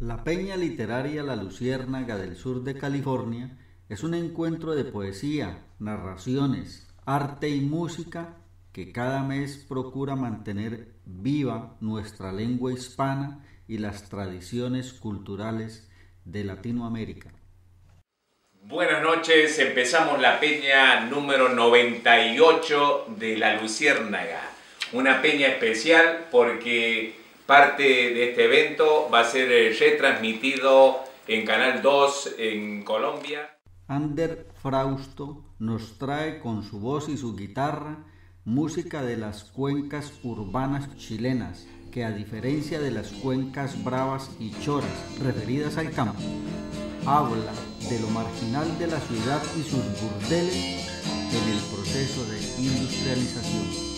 La Peña Literaria La Luciérnaga del sur de California es un encuentro de poesía, narraciones, arte y música que cada mes procura mantener viva nuestra lengua hispana y las tradiciones culturales de Latinoamérica. Buenas noches, empezamos la peña número 98 de La Luciérnaga. Una peña especial porque parte de este evento va a ser retransmitido en Canal 2 en Colombia. Ander Frausto nos trae con su voz y su guitarra música de las cuencas urbanas chilenas, que a diferencia de las cuencas bravas y choras referidas al campo, habla de lo marginal de la ciudad y sus burdeles en el proceso de industrialización.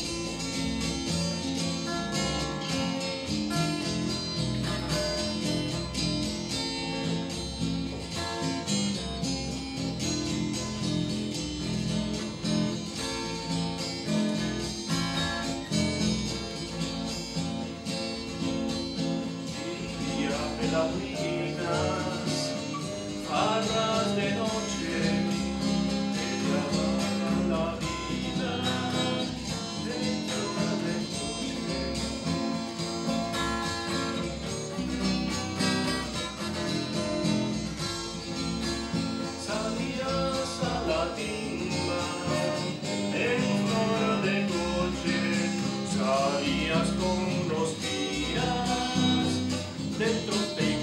Las ruinas, farras de noche, que llaman la vida dentro del coche. Salías a la timba en flor de coche, salías con los días dentro.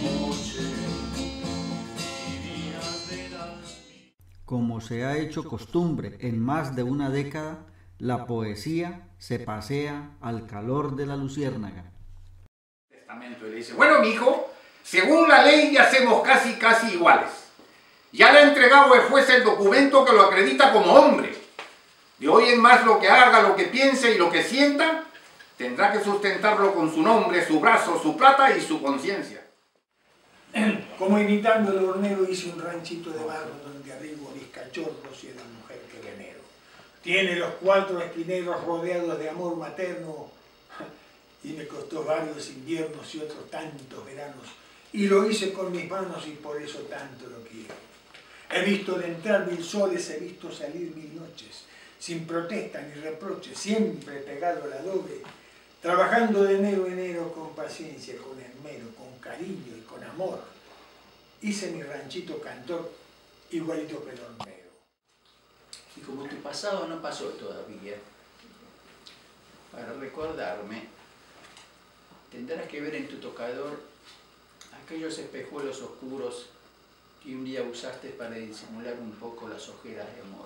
Como se ha hecho costumbre en más de una década, la poesía se pasea al calor de la luciérnaga. Testamento, y le dice, bueno, mijo, según la ley ya hacemos casi iguales. Ya le ha entregado el juez el documento que lo acredita como hombre. De hoy en más lo que haga, lo que piense y lo que sienta, tendrá que sustentarlo con su nombre, su brazo, su plata y su conciencia. Como imitando el hornero hice un ranchito de barro donde arribo mis cachorros y a la mujer que venero. Tiene los 4 esquineros rodeados de amor materno y me costó varios inviernos y otros tantos veranos y lo hice con mis manos y por eso tanto lo quiero. He visto de entrar 1000 soles, he visto salir 1000 noches, sin protesta ni reproche, siempre pegado al adobe, trabajando de enero a enero con paciencia, con esmero, con cariño y con amor. Hice mi ranchito cantor igualito que el hornero. Y como tu pasado no pasó todavía, para recordarme, tendrás que ver en tu tocador aquellos espejuelos oscuros que un día usaste para disimular un poco las ojeras de amor.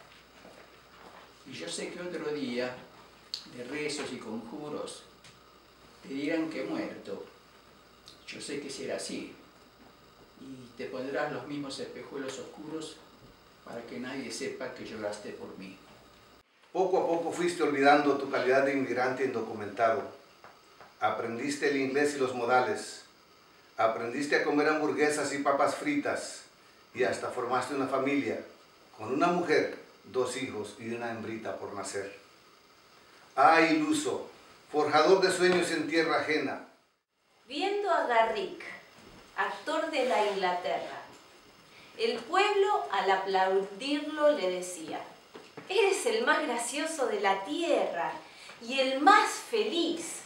Y yo sé que otro día, de rezos y conjuros, te dirán que he muerto. Yo sé que será así. Y te pondrás los mismos espejuelos oscuros para que nadie sepa que lloraste por mí. Poco a poco fuiste olvidando tu calidad de inmigrante indocumentado. Aprendiste el inglés y los modales. Aprendiste a comer hamburguesas y papas fritas. Y hasta formaste una familia con una mujer, 2 hijos y una hembrita por nacer. ¡Ah, iluso! Forjador de sueños en tierra ajena. Viendo a Garrick, actor de la Inglaterra, el pueblo al aplaudirlo le decía: eres el más gracioso de la tierra y el más feliz.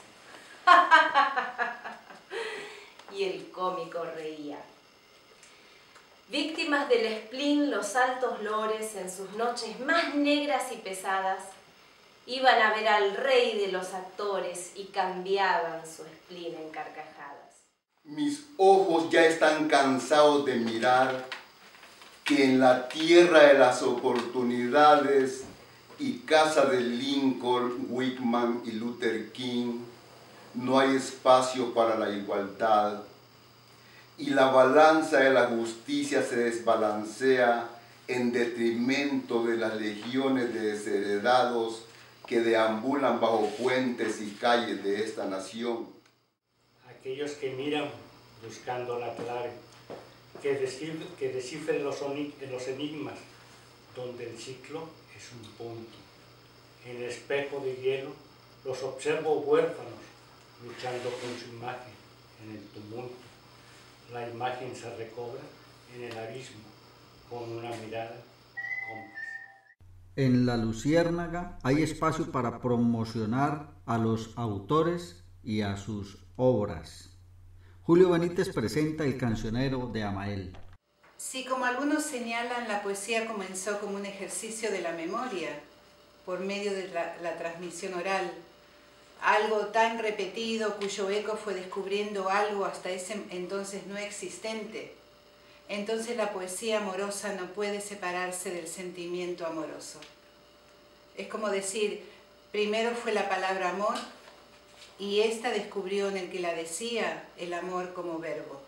Y el cómico reía. Víctimas del spleen, los altos lores en sus noches más negras y pesadas iban a ver al rey de los actores y cambiaban su spleen en carcajadas. Mis ojos ya están cansados de mirar que en la tierra de las oportunidades y casa de Lincoln, Whitman y Luther King no hay espacio para la igualdad y la balanza de la justicia se desbalancea en detrimento de las legiones de desheredados que deambulan bajo puentes y calles de esta nación. Aquellos que miran buscando la clave, que descifren los enigmas, donde el ciclo es un punto. En el espejo de hielo los observo huérfanos, luchando con su imagen en el tumulto. la imagen se recobra en el abismo con una mirada cómplice. En La Luciérnaga hay espacio para promocionar a los autores y a sus obras. Julio Benítez presenta El cancionero de Amael. Si, como algunos señalan, la poesía comenzó como un ejercicio de la memoria, por medio de la transmisión oral, algo tan repetido cuyo eco fue descubriendo algo hasta ese entonces no existente, entonces la poesía amorosa no puede separarse del sentimiento amoroso. Es como decir, primero fue la palabra amor y ésta descubrió en el que la decía el amor como verbo.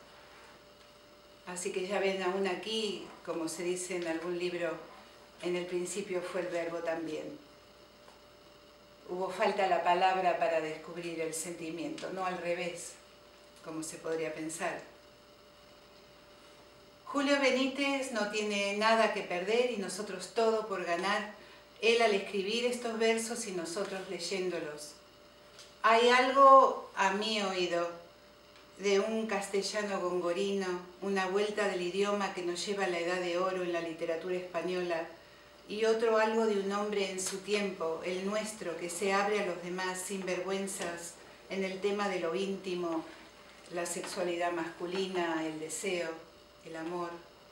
Así que ya ven aún aquí, como se dice en algún libro, en el principio fue el verbo también. Hubo falta la palabra para descubrir el sentimiento, no al revés, como se podría pensar. Julio Benítez no tiene nada que perder y nosotros todo por ganar, él al escribir estos versos y nosotros leyéndolos. Hay algo a mi oído de un castellano gongorino, una vuelta del idioma que nos lleva a la edad de oro en la literatura española, y otro algo de un hombre en su tiempo, el nuestro, que se abre a los demás sin vergüenzas en el tema de lo íntimo, la sexualidad masculina, el deseo, el amor.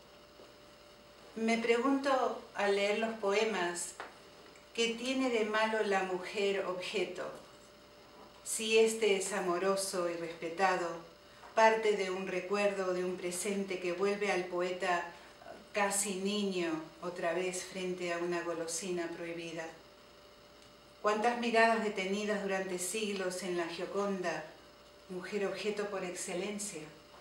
Me pregunto al leer los poemas, ¿qué tiene de malo la mujer objeto? Si este es amoroso y respetado, parte de un recuerdo, de un presente que vuelve al poeta casi niño, otra vez frente a una golosina prohibida. Cuántas miradas detenidas durante siglos en la Gioconda, mujer objeto por excelencia.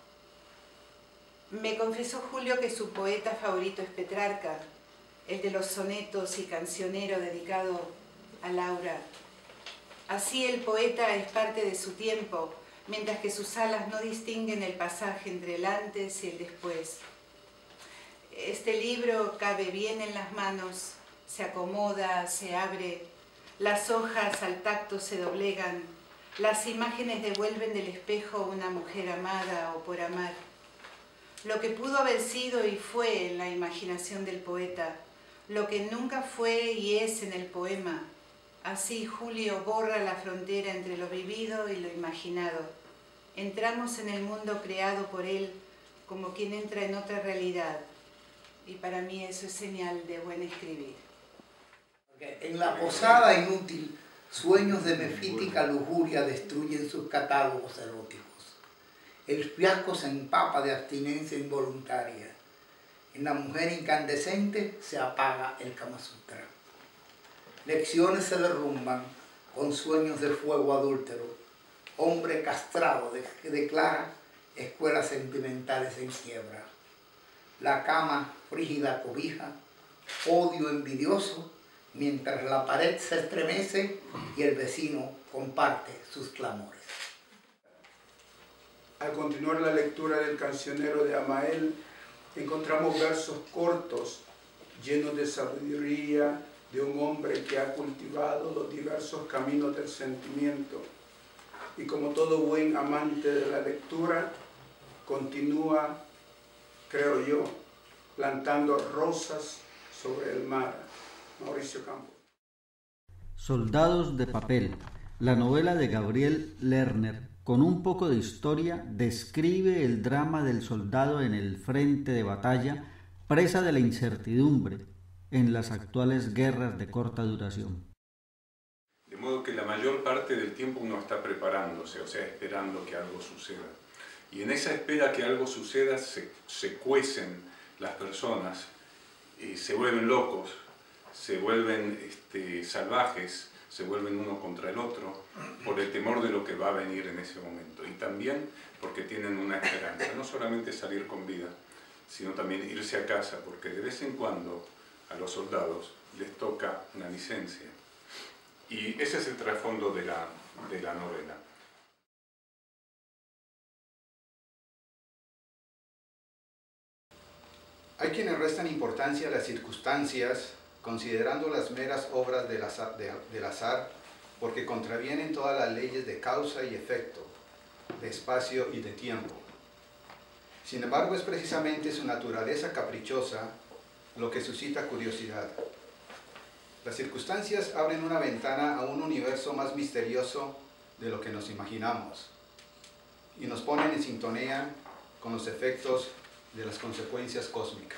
Me confesó Julio que su poeta favorito es Petrarca, el de los sonetos y cancionero dedicado a Laura. Así el poeta es parte de su tiempo, mientras que sus alas no distinguen el pasaje entre el antes y el después. Este libro cabe bien en las manos, se acomoda, se abre, las hojas al tacto se doblegan, las imágenes devuelven del espejo una mujer amada o por amar. Lo que pudo haber sido y fue en la imaginación del poeta, lo que nunca fue y es en el poema. Así Julio borra la frontera entre lo vivido y lo imaginado. Entramos en el mundo creado por él como quien entra en otra realidad. Y para mí eso es señal de buen escribir. En la posada inútil, sueños de mefítica lujuria destruyen sus catálogos eróticos. El fiasco se empapa de abstinencia involuntaria. En la mujer incandescente se apaga el Kama Sutra. Lecciones se derrumban con sueños de fuego adúltero. Hombre castrado que declara escuelas sentimentales en quiebra. La cama frígida cobija, odio envidioso, mientras la pared se estremece y el vecino comparte sus clamores. Al continuar la lectura del cancionero de Amael, encontramos versos cortos, llenos de sabiduría de un hombre que ha cultivado los diversos caminos del sentimiento. Y como todo buen amante de la lectura, continúa, creo yo, plantando rosas sobre el mar. Mauricio Campos. Soldados de papel, la novela de Gabriel Lerner, con un poco de historia, describe el drama del soldado en el frente de batalla, presa de la incertidumbre en las actuales guerras de corta duración. De modo que la mayor parte del tiempo uno está preparándose, o sea, esperando que algo suceda. Y en esa espera que algo suceda se cuecen las personas, se vuelven locos, se vuelven salvajes, se vuelven uno contra el otro por el temor de lo que va a venir en ese momento. Y también porque tienen una esperanza, no solamente salir con vida, sino también irse a casa, porque de vez en cuando a los soldados les toca una licencia. Y ese es el trasfondo de la novela. Hay quienes restan importancia a las circunstancias, considerando las meras obras del azar, porque contravienen todas las leyes de causa y efecto, de espacio y de tiempo. Sin embargo, es precisamente su naturaleza caprichosa lo que suscita curiosidad. Las circunstancias abren una ventana a un universo más misterioso de lo que nos imaginamos y nos ponen en sintonía con los efectos de las consecuencias cósmicas.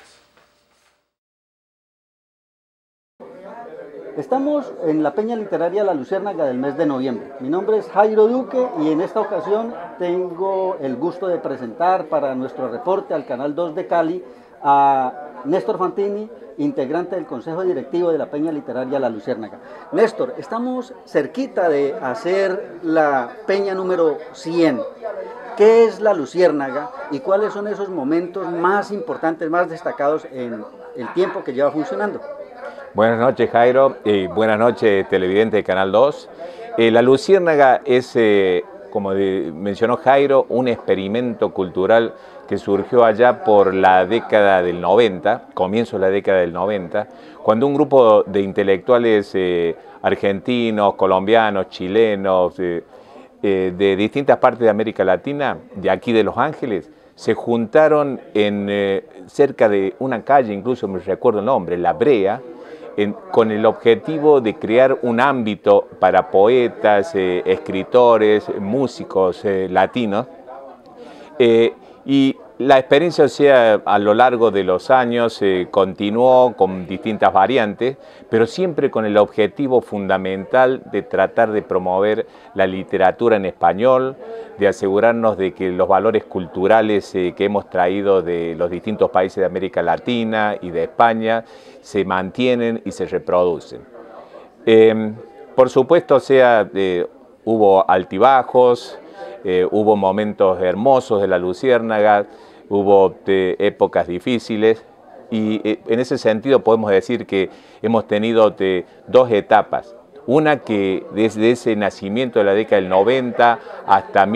Estamos en la Peña Literaria La Luciérnaga del mes de noviembre. Mi nombre es Jairo Duque y en esta ocasión tengo el gusto de presentar para nuestro reporte al Canal 2 de Cali a Néstor Fantini, integrante del Consejo Directivo de la Peña Literaria La Luciérnaga. Néstor, estamos cerquita de hacer la peña número 100. ¿Qué es La Luciérnaga y cuáles son esos momentos más importantes, más destacados en el tiempo que lleva funcionando? Buenas noches, Jairo, y buenas noches, televidente de Canal 2. La Luciérnaga es, como mencionó Jairo, un experimento cultural que surgió allá por la década del 90, comienzo de la década del 90, cuando un grupo de intelectuales argentinos, colombianos, chilenos, de distintas partes de América Latina, de aquí de Los Ángeles, se juntaron en cerca de una calle, incluso me recuerdo el nombre, La Brea, con el objetivo de crear un ámbito para poetas, escritores, músicos latinos. Y la experiencia, o sea, a lo largo de los años continuó con distintas variantes, pero siempre con el objetivo fundamental de tratar de promover la literatura en español, de asegurarnos de que los valores culturales que hemos traído de los distintos países de América Latina y de España se mantienen y se reproducen. Por supuesto, o sea, hubo altibajos, hubo momentos hermosos de La Luciérnaga, hubo épocas difíciles y en ese sentido podemos decir que hemos tenido dos etapas. Una que desde ese nacimiento de la década del 90 hasta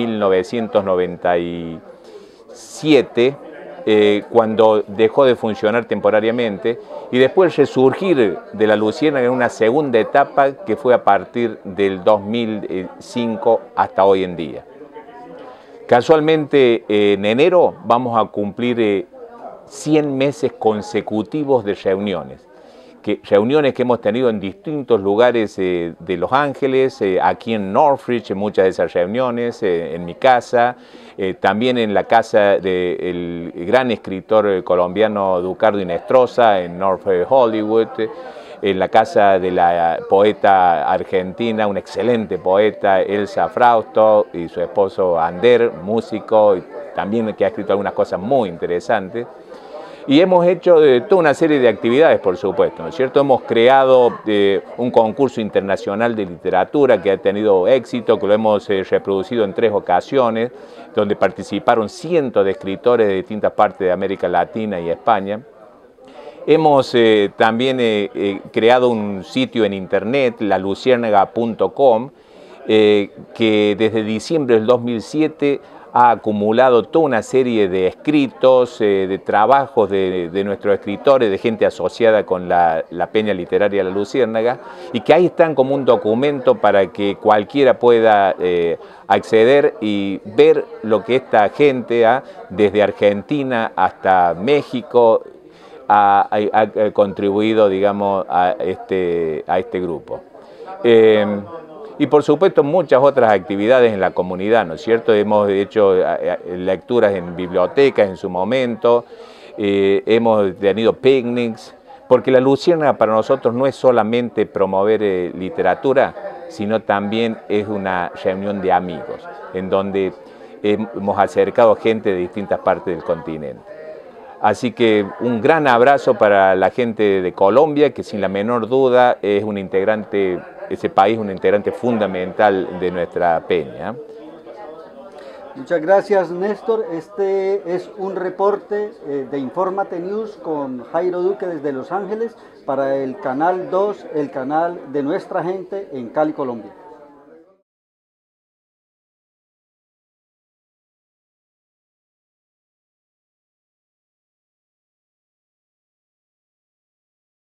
1997, cuando dejó de funcionar temporariamente, y después resurgir de La Luciérnaga en una segunda etapa que fue a partir del 2005 hasta hoy en día. Casualmente, en enero vamos a cumplir 100 meses consecutivos de reuniones. Reuniones que hemos tenido en distintos lugares de Los Ángeles, aquí en Northridge, en muchas de esas reuniones, en mi casa, también en la casa del gran escritor colombiano Ducardo Inestrosa, en North Hollywood, en la casa de la poeta argentina, una excelente poeta, Elsa Frausto, y su esposo Ander, músico, y también que ha escrito algunas cosas muy interesantes. Y hemos hecho toda una serie de actividades, por supuesto, ¿no es cierto? Hemos creado un concurso internacional de literatura que ha tenido éxito, que lo hemos reproducido en 3 ocasiones, donde participaron cientos de escritores de distintas partes de América Latina y España. Hemos también creado un sitio en internet, laluciérnaga.com, que desde diciembre del 2007 ha acumulado toda una serie de escritos, de trabajos de nuestros escritores, de gente asociada con la Peña Literaria La Luciérnaga, y que ahí están como un documento para que cualquiera pueda acceder y ver lo que esta gente, desde Argentina hasta México, ha contribuido, digamos, a este grupo. Y por supuesto muchas otras actividades en la comunidad, ¿no es cierto? Hemos hecho lecturas en bibliotecas en su momento, hemos tenido picnics, porque La Luciérnaga para nosotros no es solamente promover literatura, sino también es una reunión de amigos, en donde hemos acercado gente de distintas partes del continente. Así que un gran abrazo para la gente de Colombia, que sin la menor duda es un integrante, ese país un integrante fundamental de nuestra peña. Muchas gracias, Néstor. Este es un reporte de Infórmate News con Jairo Duque desde Los Ángeles para el Canal 2, el canal de nuestra gente en Cali, Colombia.